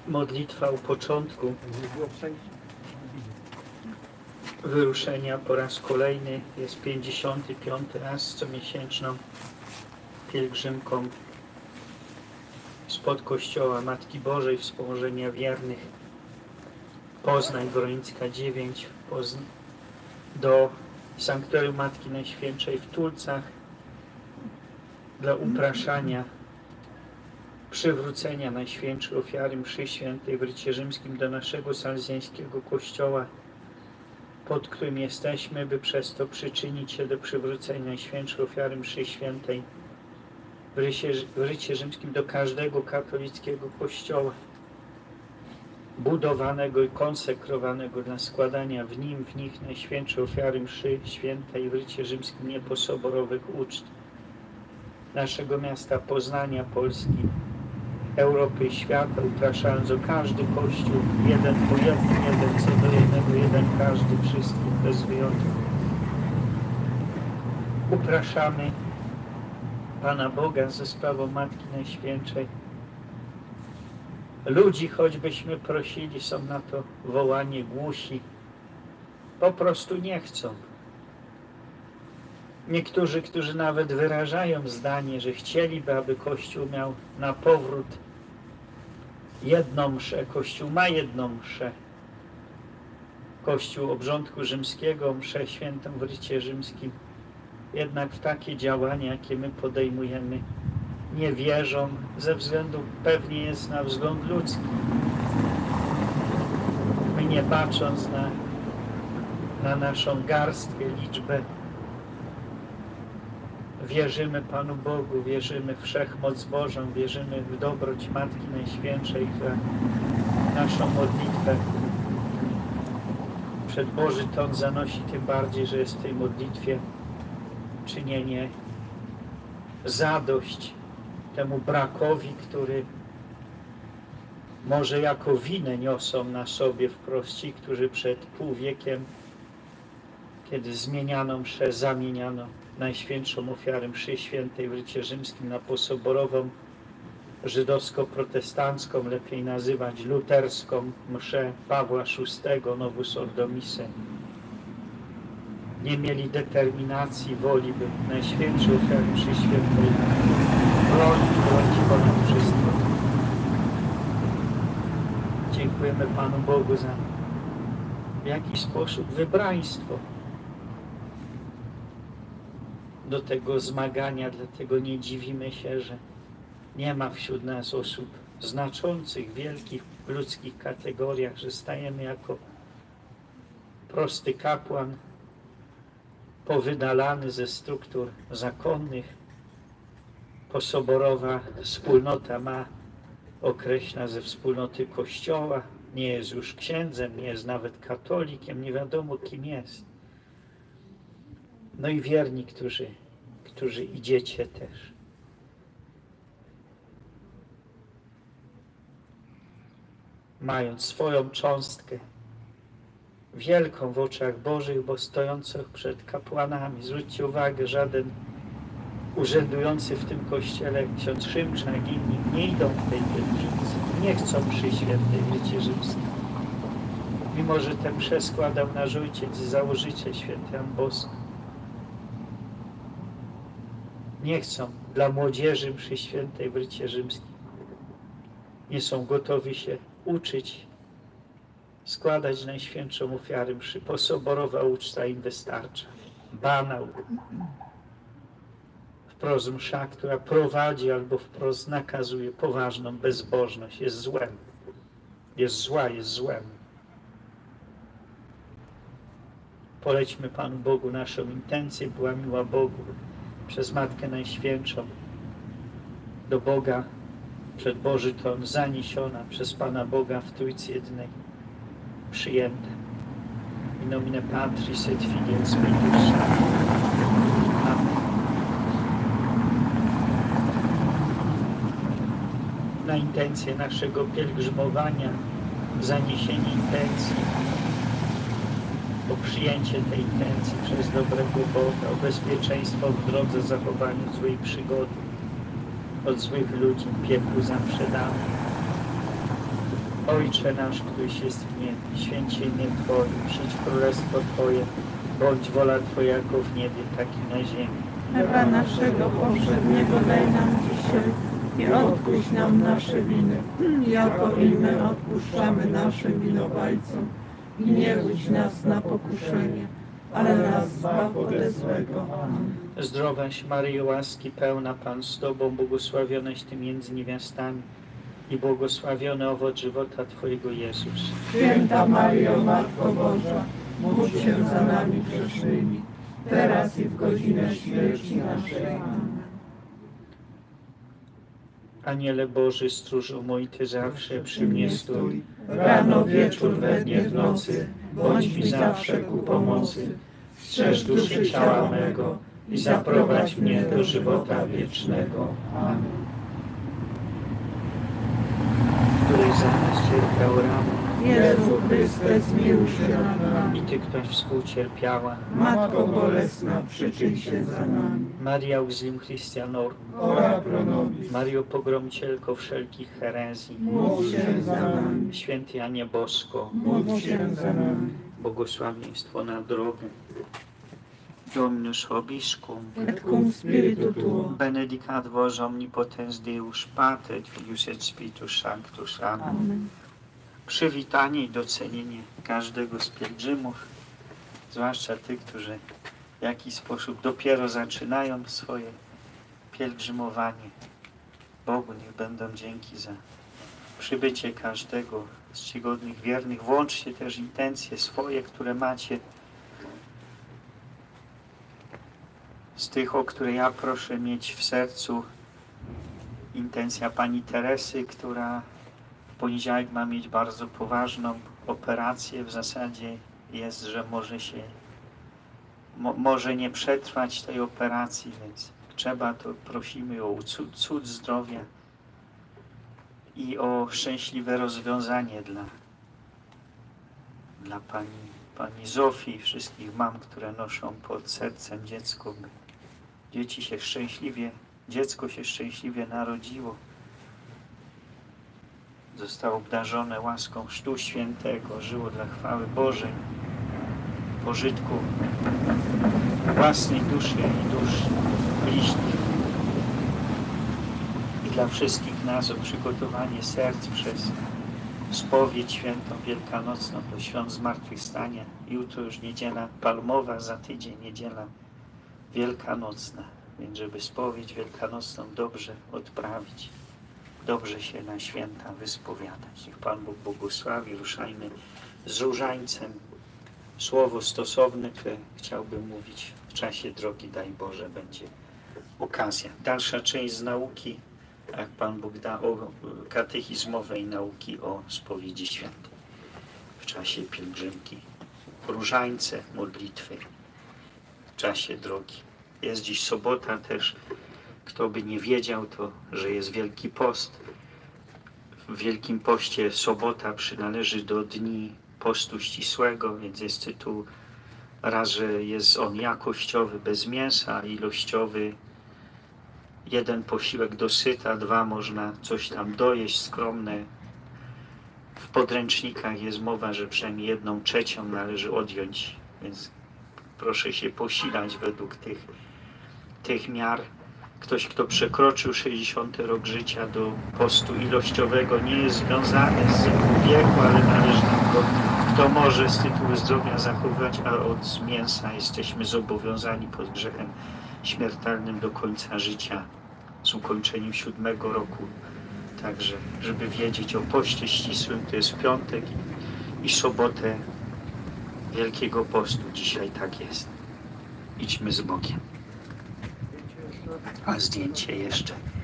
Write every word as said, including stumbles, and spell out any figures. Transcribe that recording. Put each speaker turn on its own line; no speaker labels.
Modlitwa u początku wyruszenia po raz kolejny jest pięćdziesiąty piąty raz z comiesięczną pielgrzymką spod Kościoła Matki Bożej Wspomożenia Wiernych Poznań, Woronicka dziewięć, Pozn do Sanktuarium Matki Najświętszej w Tulcach dla upraszania przywrócenia Najświętszej ofiary mszy świętej w Rycie Rzymskim do naszego salezjańskiego kościoła, pod którym jesteśmy, by przez to przyczynić się do przywrócenia Najświętszej ofiary mszy świętej w Rycie, w Rycie Rzymskim do każdego katolickiego kościoła, budowanego i konsekrowanego dla składania w nim, w nich Najświętszej ofiary mszy świętej w Rycie Rzymskim nieposoborowych uczt naszego miasta Poznania, Polski, Europy i świata, upraszając o każdy Kościół, jeden po jednym, jeden co do jednego, jeden każdy, wszystkich bez wyjątku. Upraszamy Pana Boga ze sprawą Matki Najświętszej. Ludzi, choćbyśmy prosili, są na to wołanie głusi, po prostu nie chcą. Niektórzy, którzy nawet wyrażają zdanie, że chcieliby, aby Kościół miał na powrót jedną mszę. Kościół ma jedną mszę. Kościół obrządku rzymskiego, mszę świętą w Rycie Rzymskim. Jednak w takie działania, jakie my podejmujemy, nie wierzą, ze względu pewnie jest na wzgląd ludzki. My, nie patrząc na, na naszą garstkę, liczbę, wierzymy Panu Bogu, wierzymy w wszechmoc Bożą, wierzymy w dobroć Matki Najświętszej, która naszą modlitwę przed Boży Tron zanosi, tym bardziej, że jest w tej modlitwie czynienie zadość temu brakowi, który może jako winę niosą na sobie wprost ci, którzy przed pół wiekiem, kiedy zmieniano mszę, zamieniano Najświętszą ofiarę mszy świętej w Rycie Rzymskim na posoborową, żydowsko-protestancką, lepiej nazywać luterską mszę Pawła szóstego, Novus Ordo Missae. Nie mieli determinacji, woli, by Najświętszą ofiarę mszy świętej bronić, bronić ponad wszystko. Dziękujemy Panu Bogu za w jakiś sposób wybraństwo do tego zmagania, dlatego nie dziwimy się, że nie ma wśród nas osób znaczących, wielkich w ludzkich kategoriach, że stajemy jako prosty kapłan powydalany ze struktur zakonnych. Posoborowa wspólnota ma określa ze wspólnoty Kościoła, nie jest już księdzem, nie jest nawet katolikiem, nie wiadomo kim jest. No i wierni, którzy, którzy idziecie też. Mając swoją cząstkę, wielką w oczach Bożych, bo stojących przed kapłanami. Zwróćcie uwagę, żaden urzędujący w tym kościele, jak ksiądz Szymczak, inni, nie idą w tej pielgrzymce, nie chcą mszy świętej w Rycie Rzymskim. Mimo że tę mszę składał nasz ojciec i założyciel święty Jan Bosko. Nie chcą dla młodzieży mszy świętej w Rycie Rzymskim. Nie są gotowi się uczyć, składać Najświętszą ofiarę mszy. Posoborowa uczta im wystarcza. Banał. Wprost msza, która prowadzi albo wprost nakazuje poważną bezbożność. Jest złem. Jest zła, jest złem. Polećmy Panu Bogu naszą intencję, była miła Bogu przez Matkę Najświętszą do Boga, przed Boży Tron zaniesiona przez Pana Boga w Trójcy Jednej, przyjęta. In nomine Patris et Filii et Spiritus Sancti. Amen. Na intencję naszego pielgrzymowania, zaniesienie intencji, o przyjęcie tej intencji przez dobrego Boga, o bezpieczeństwo w drodze, zachowaniu złej przygody, od złych ludzi, piekłu zaprzedamy, Ojcze nasz, któryś jest w niebie, święcie imię Twoje, przyjdź królestwo Twoje, bądź wola Twoja jako w niebie, tak i na ziemi.
Chleba naszego powszedniego daj nam dzisiaj i odpuść nam nasze winy, jako i my odpuszczamy naszym winowajcom. I nie wódź nas na pokuszenie, ale nas zbaw ode złego. Amen.
Zdrowaś Maryjo, łaski pełna, Pan z Tobą, błogosławionaś Ty między niewiastami i błogosławiony owoc żywota Twojego, Jezus.
Święta Maryjo, Matko Boża, módl się za nami grzesznymi, teraz i w godzinę śmierci naszej. Amen.
Aniele Boży, stróżu mój, Ty zawsze przy mnie stój.
Rano, wieczór, we dnie, w nocy, bądź mi zawsze ku pomocy. Strzeż duszy ciała mego i zaprowadź mnie do żywota wiecznego. Amen.
Któryś za nas cierpiał rano,
Jezu Chryste, zmiłuj się nad nami.
i Ty, ktoś współcierpiała.
Matko bolesna, przyczyń się za nami.
Maria Auxilium Christianorum,
Ora pro nobis,
Mario pogromcielko wszelkich herezji,
módl się za nami.
Święty Janie Bosko,
Módl się za nami.
błogosławieństwo na drogę. Dominus Vobiscum,
Et cum spiritu tuo.
benedicat vos omnipotens Deus, Pater et Filius et Spiritus Sanctus. Amen.
Amen.
Przywitanie i docenienie każdego z pielgrzymów, zwłaszcza tych, którzy w jakiś sposób dopiero zaczynają swoje pielgrzymowanie. Bogu niech będą dzięki za przybycie każdego z czcigodnych wiernych. Włączcie też intencje swoje, które macie, z tych, o które ja proszę mieć w sercu. Intencja pani Teresy, która w poniedziałek ma mieć bardzo poważną operację. W zasadzie jest, że może się mo, może nie przetrwać tej operacji, więc trzeba, to prosimy o cud, cud zdrowia i o szczęśliwe rozwiązanie dla, dla pani, pani Zofii i wszystkich mam, które noszą pod sercem dziecko, by dzieci się szczęśliwie, dziecko się szczęśliwie narodziło. Zostało obdarzone łaską Chrztu Świętego, żyło dla chwały Bożej, pożytku własnej duszy i dusz bliźnich. I dla wszystkich nas o przygotowanie serc przez spowiedź świętą wielkanocną do świąt zmartwychwstania. Jutro już niedziela palmowa, za tydzień niedziela wielkanocna, więc żeby spowiedź wielkanocną dobrze odprawić, dobrze się na święta wyspowiadać. Niech Pan Bóg błogosławi. Ruszajmy z różańcem. Słowo stosowne, które chciałbym mówić w czasie drogi, daj Boże, będzie okazja. Dalsza część z nauki, jak Pan Bóg da, o katechizmowej nauki o spowiedzi świętej w czasie pielgrzymki. Różańce, modlitwy w czasie drogi. Jest dziś sobota też. Kto by nie wiedział, to, że jest Wielki Post. W Wielkim Poście sobota przynależy do dni postu ścisłego, więc jest tytuł raz, że jest on jakościowy, bez mięsa, ilościowy, jeden posiłek dosyta, dwa można coś tam dojeść skromne. W podręcznikach jest mowa, że przynajmniej jedną trzecią należy odjąć, więc proszę się posilać według tych, tych miar. Ktoś, kto przekroczył sześćdziesiąty rok życia do postu ilościowego, nie jest związany z wieku, ale należy nam go, kto może z tytułu zdrowia zachowywać, a od mięsa jesteśmy zobowiązani pod grzechem śmiertelnym do końca życia, z ukończeniem siódmego roku. Także, żeby wiedzieć o poście ścisłym, to jest piątek i sobotę Wielkiego Postu. Dzisiaj tak jest. Idźmy z Bogiem. A zdjęcie jeszcze.